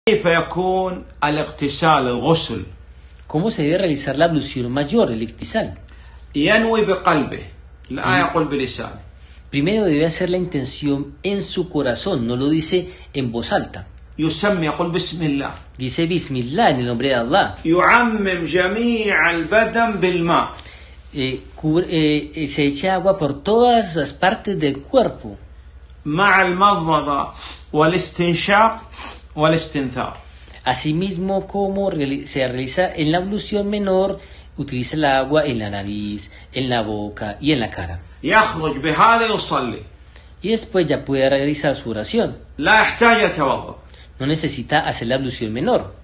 كيف يكون الاغتسال الغسل؟ ¿Cómo se debe realizar la ablución mayor, el iktisal? ينوي بقلبه لا يقول بلسانه. Primero debe hacer la intención en su corazón, no lo dice en voz alta. يسمي يقول بسم الله. Dice Bismillah, en el nombre de Allah. يعمم جميع البدن بالماء. Se echa agua por todas las partes del cuerpo. مع المضمضة والاستنشاق والاستنثار. Asimismo, como se realiza en la ablución menor, utiliza el agua en la nariz, en la boca y en la cara. يخرج بهذا يصلي. Y después ya puede realizar su oración. لا يحتاج يتوضأ. No necesita hacer la ablución menor.